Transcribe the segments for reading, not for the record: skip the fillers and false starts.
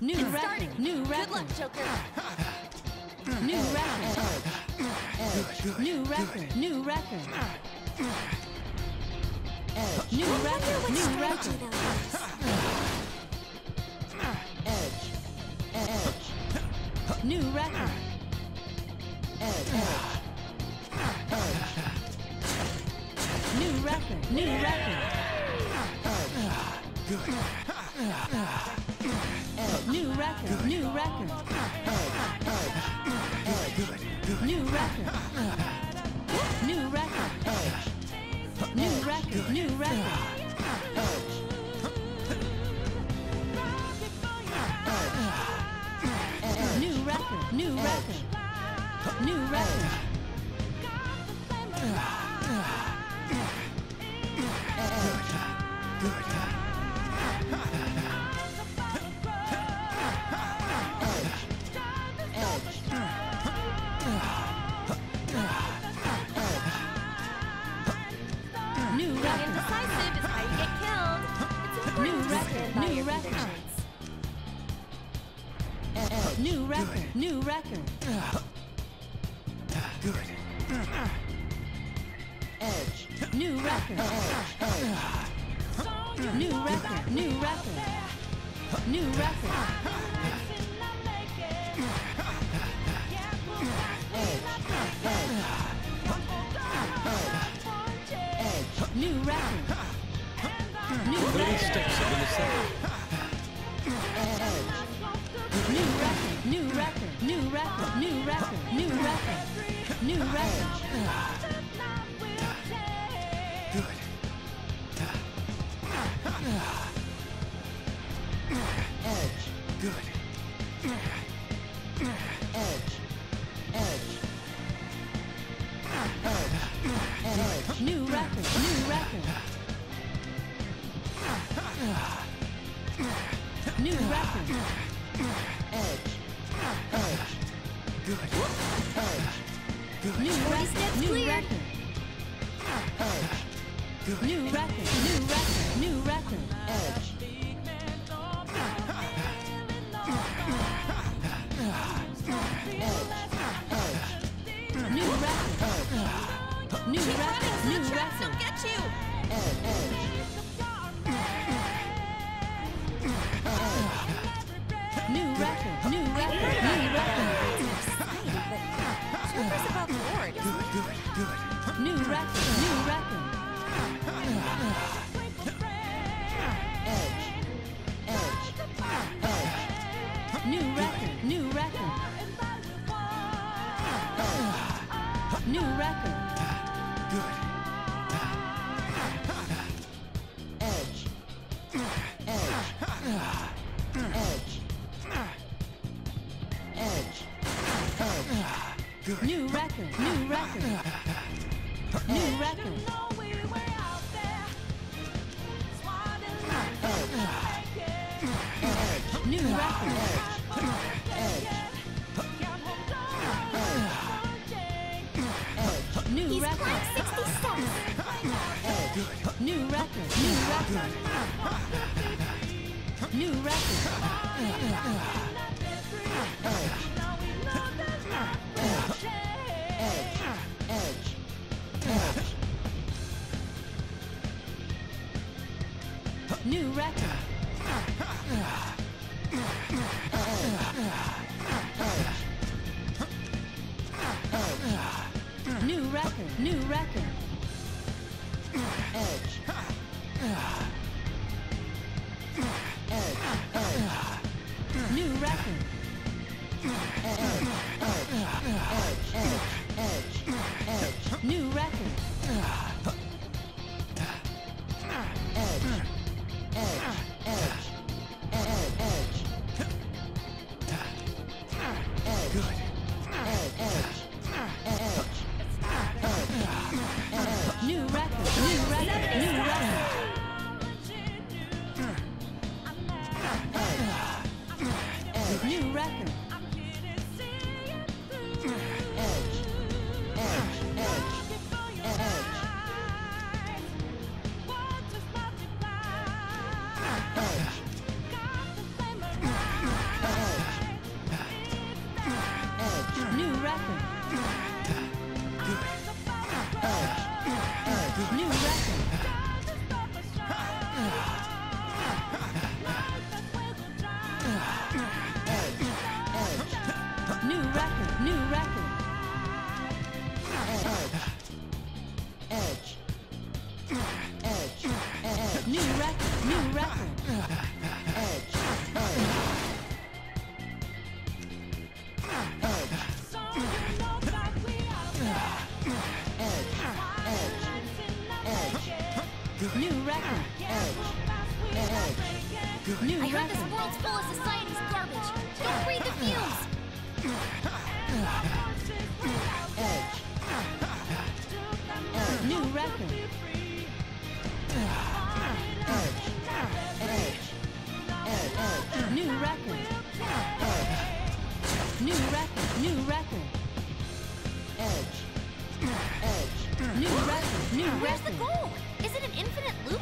New record. New record. Good luck, Joker. New record. New record. New record. New record. New record. New record. New record. New record. New record. New record. New record. New record. New record. New record. New record. New record. New record. New record. Indecisive is how you get killed. It's new record. New record. New record. New record. Good. Edge. New record. New record. New record. New record. New record. New record. 30 steps have been set. New record. New record. New record. New record. New record. New record. Good. Edge. Good. Edge. Edge. Edge. New record. New record. New record. Edge. Edge. Good. Edge. Good. New record. New record. Edge. Good. New record. New record. New record. Edge. New record. New record. New record. Don't get you. New record. New record. New record. Joker's about bored. Good. Good. Good. New record. New record. Edge. Edge. Edge. New record. New record. New record. Good. Edge. Edge. Edge. Edge. Edge. Good. New record. New record. New record. New record. New He's record. climbed 60 steps. New record. New record. New record. New record. New record. New record. Edge. New record. New record. New record. New record. New New record. Edge. New record. New I heard this record. world's full of society's garbage. Don't breathe the fumes. New record. New record. New record. New record. New record. New Where's the record. goal? Is it an infinite loop?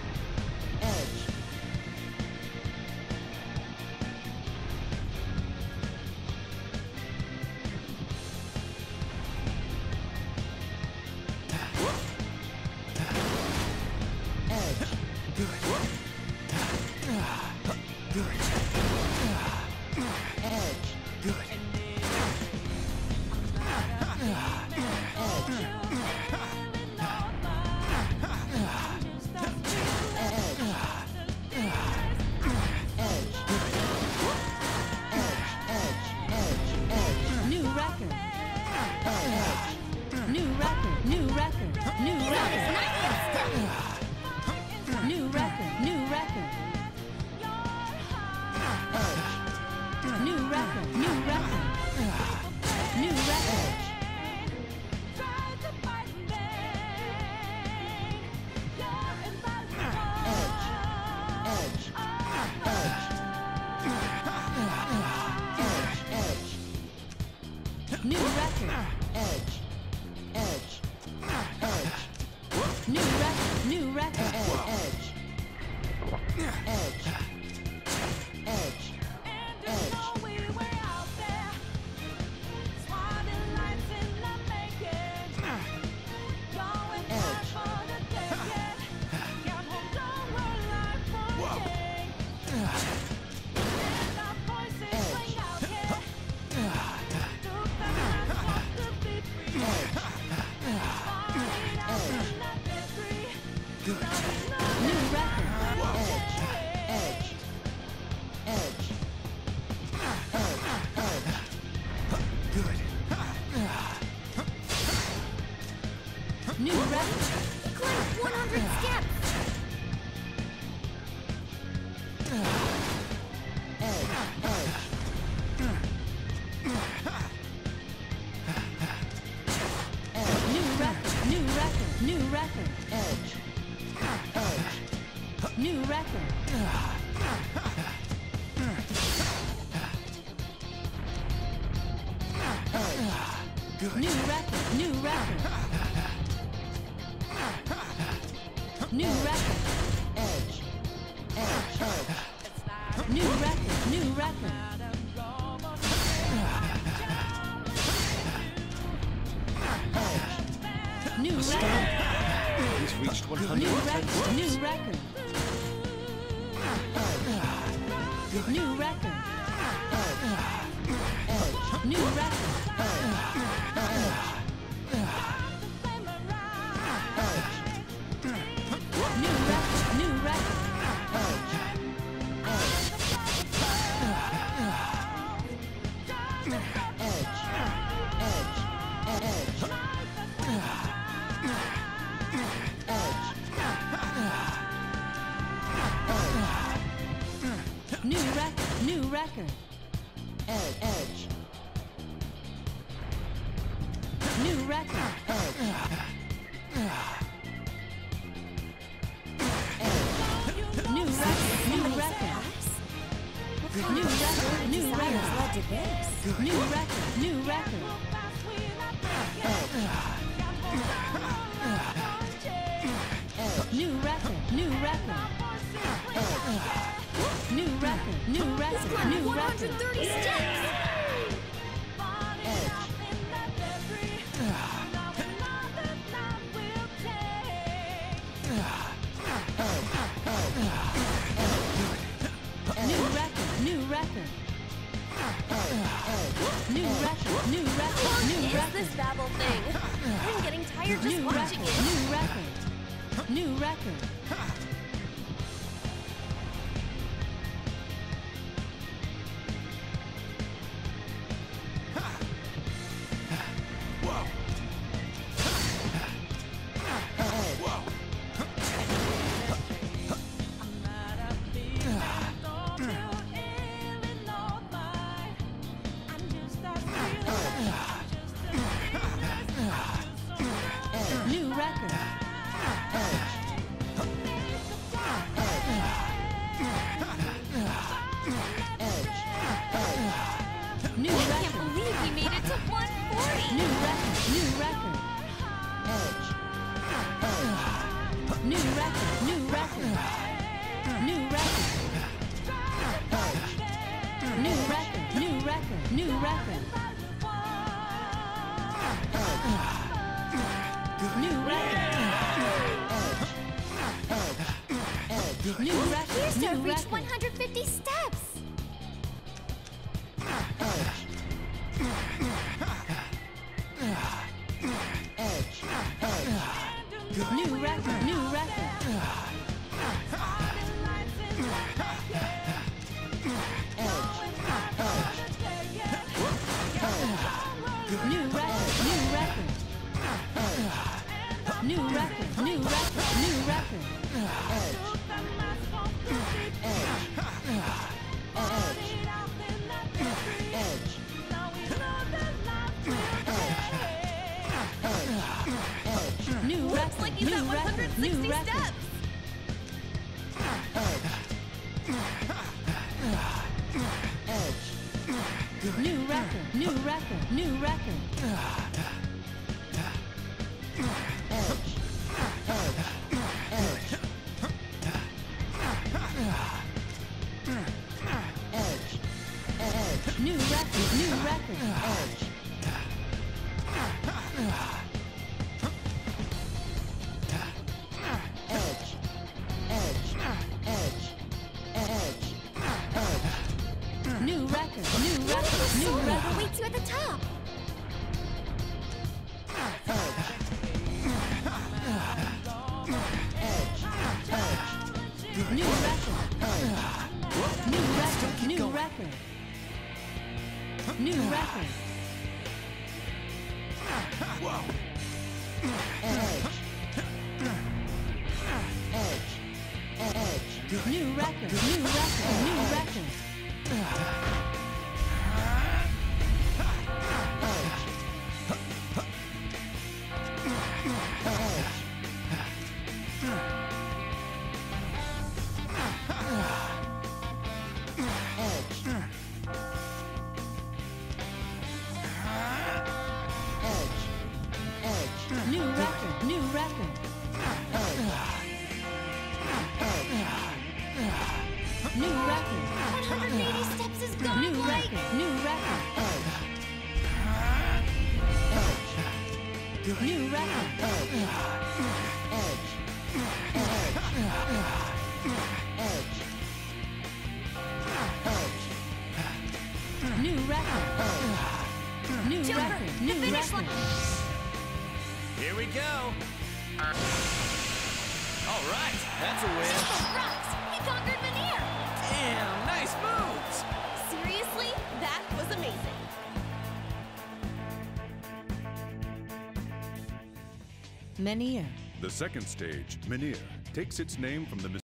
New record. New record. New record. New record. New record. New record. New record. New record. New record. New record. New record. New record. New record. New record. He climbed 100 steps. New record. New record. New record. New record. New record. New record. New record. New record. New record. New record. He's reached New 110 record. steps. New record. New record. New record. New record. New record. New record. New record. New record. New record. New record. New record. New record. Led to this. New record. New record. New record. New record. New record. New record. Climbed New record. 130 steps. New record. New record. New record. New record. What New is record. this Babel thing? I'm getting tired just New watching record. it. New record. New record. New record. New record. New record. Here's to New reach record. 150 steps. New record. New record. New record. New record. New record. New record. New record. New Looks record. like he's New at record. 160 New record. steps. New record. New record. New record. New record. New record. New record. New record. New Whatever record. waits you at the top. New record. New record. New record. New record. New record. New record. New record. New record. New record. New record. 180 steps is gone. New record. New record. New record. New record. New Joker, record. the New finish record. line. Here we go. All right, that's a win. Joker rocks. He conquered Menhir. Damn, nice moves. Seriously, that was amazing. Menhir. The second stage, Menhir, takes its name from the